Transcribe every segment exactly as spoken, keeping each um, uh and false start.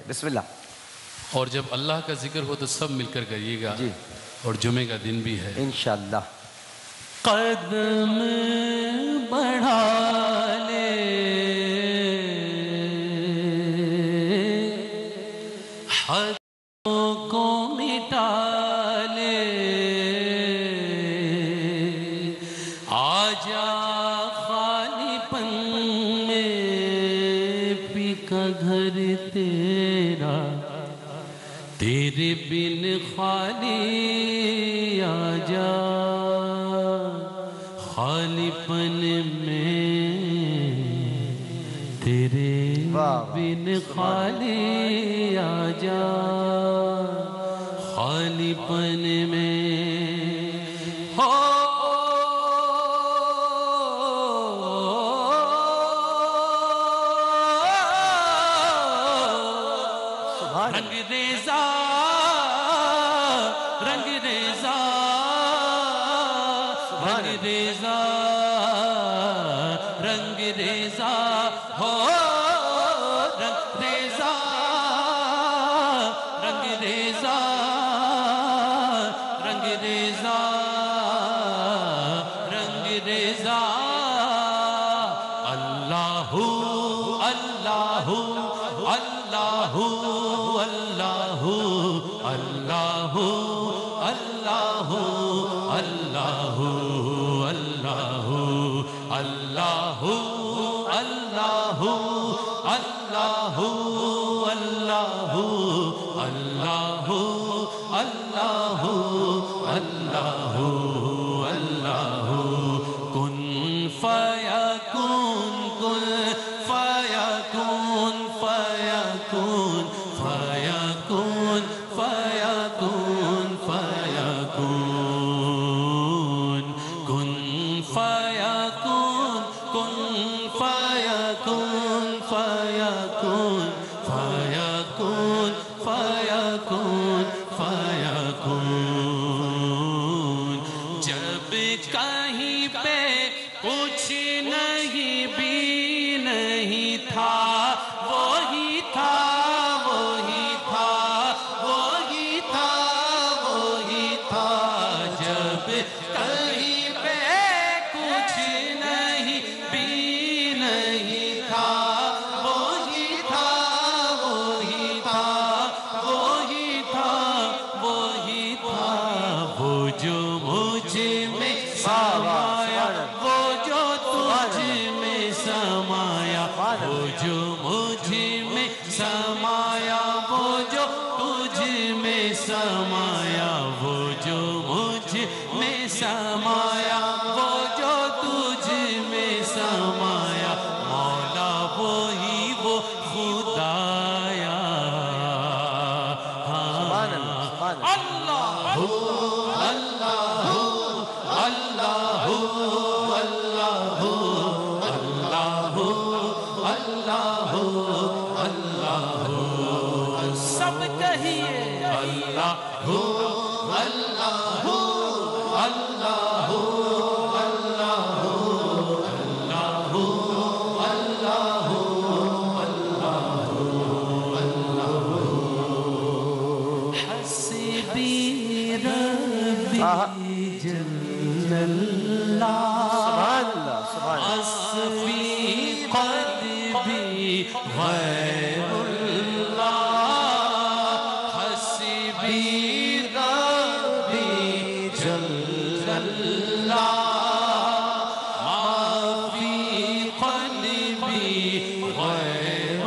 بسم اللہ. اور جب اللہ کا ذکر ہو تو سب مل کر کریے گا جی. اور جمعے کا دن بھی ہے انشاءاللہ. قدم بڑھا لے حدوں کو مٹا لے آجا خالی پن میں پی کا گھر تیرا تیرے بن خالی آجا خالی پن میں تیرے بن خالی آجا خالی پن میں ہو رنگ ریزا رنگ ریزا رنگ ریزا رنگ ریزا ہو رنگ ریزا رنگ ریزا رنگ ریزا رنگ ریزا اللہ اللہ اللہ اللہ اللہ اللہ اللہ اللہ اللہ اللہ اللہ اللہ اللہ اللہ اللہ کن فیکون کن فیکون فیکون فیکون فیکون فیکون کن فیکون کن فیکون فیکون فیکون فیکون فیکون جب کہیں پہ کچھ نہیں بھی نہیں تھا وہی تھا وہی تھا وہی تھا وہی تھا جب کہیں پہ کچھ نہیں بھی نہیں تھا وہی تھا وہی تھا وہی تھا وہی تھا وہ جو مجھ میں سمایا وہ جو تجھ میں سمایا وہ جو مجھ میں سمایا وہ جو تجھ میں سمایا وہ جو مجھ میں سمایا وہ جو تجھ میں سمایا مولا وہی وہ خدایا اللہ اللہ اللہ اللہ اللہ اللہ سب کہیے اللہ اللہ اللہ حسبی ربی جل اللہ حسبی قلبی غیر اللہ حسبی ربی جل اللہ ما فی قلبی غیر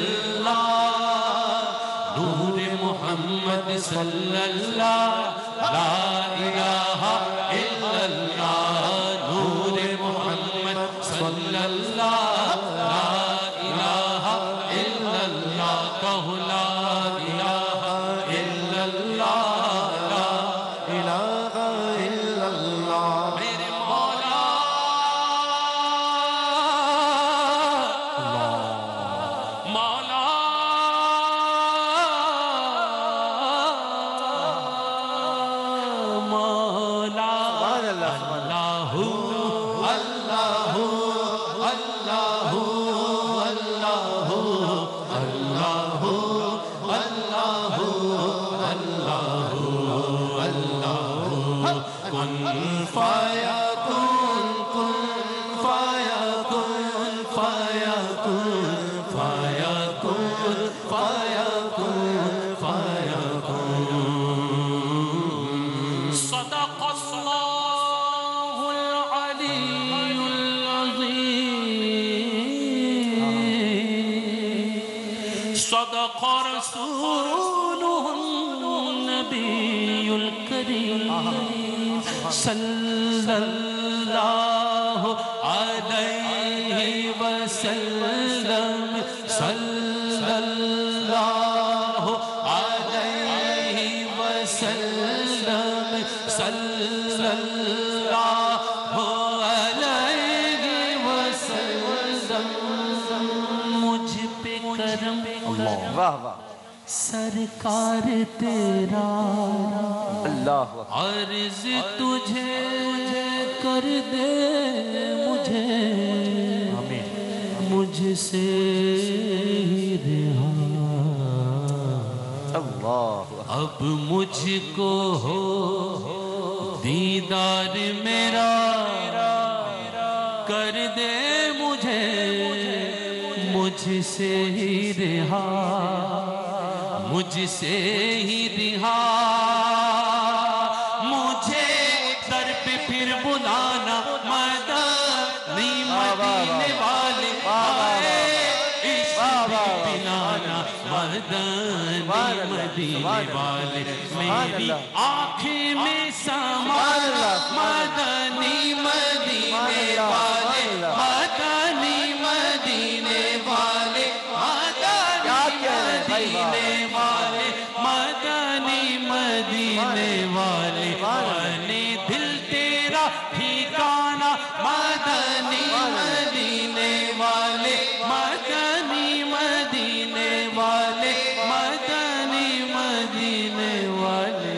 اللہ نور محمد صلی اللہ لا الہ الا اللہ نور محمد صلی اللہ لا الہ الا اللہ کہو لا الہ الا اللہ لا الہ الا اللہ میرے مولا مولا مولا اللہ اللہ اللہ اللہ اللہ فیکن فیکن صدق اللہ العلی العظیم صدق رسوله النبی الکریم صلی اللہ علیہ وسلم صلی اللہ علیہ وسلم صلی اللہ علیہ وسلم مجھ پہ کرم واہ واہ سرکار تیرا اللہ عرض تجھے کر دے مجھے مجھ سے رہا اللہ اب مجھ کو ہو دیدار میرا کر دے مجھے مجھ سے ہی رہا مجھ سے ہی رہا مجھے در پہ پھر بلانا مدنی مدینے والے آئے عشق بھی پلانا مدنی مدینے والے میری آنکھیں میں سما مدنی مدینے والے مدنی مدینے والے مدینے والے مدنی مدینے والے بنے دل تیرا ٹھکانہ مدنی مدینے والے مدنی مدینے والے مدنی مدینے والے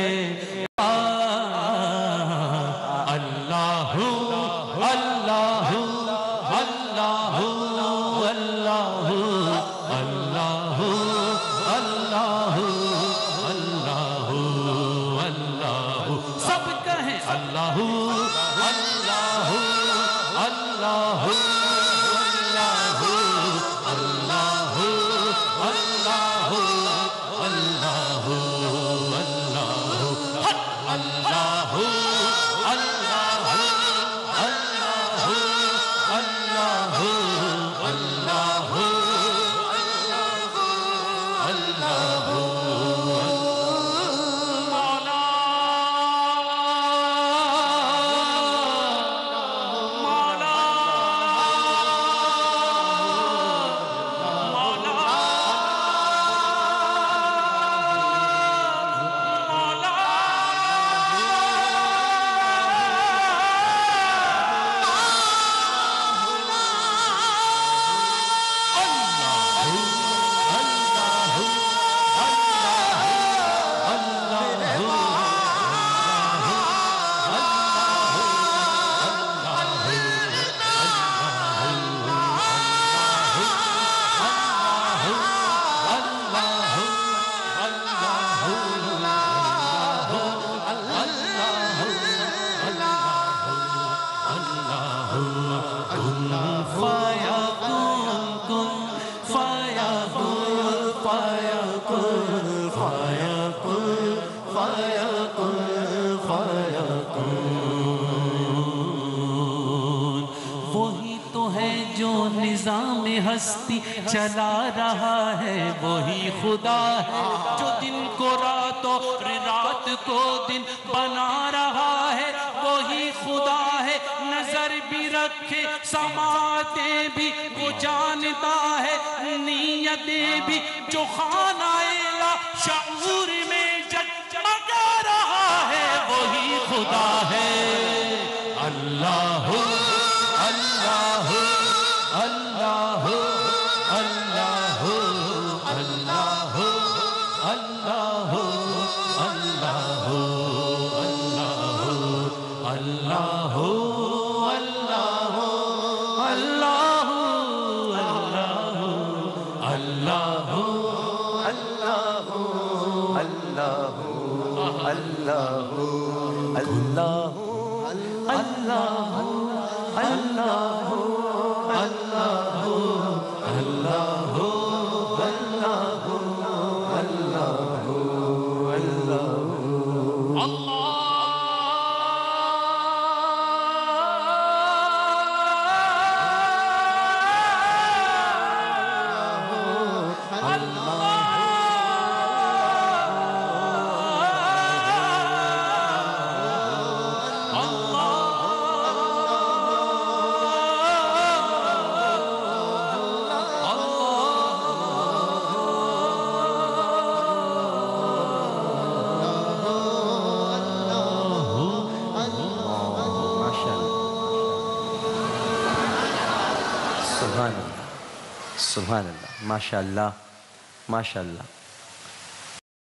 اللہ اللہ اللہ اللہ اللہ اللہ اللہ اللہ سب کہیں اللہ اللہ اللہ اللہ اللہ اللہ اللہ اللہ وہی تو ہے جو نظام ہستی چلا رہا ہے وہی خدا ہے جو دن کو رات اور رات کو دن بنا رہا ہے وہی خدا ہے نظر بھی رکھے سماعتیں بھی وہ جانتا ہے نیتیں بھی جو خانہ لا شعور میں جگمگا رہا ہے وہی خدا ہے اللہ اللہ اللہ اللہ اللہ اللہ اللہ اللہ اللہ سبحان اللہ، ماشاء اللہ، ماشاء اللہ.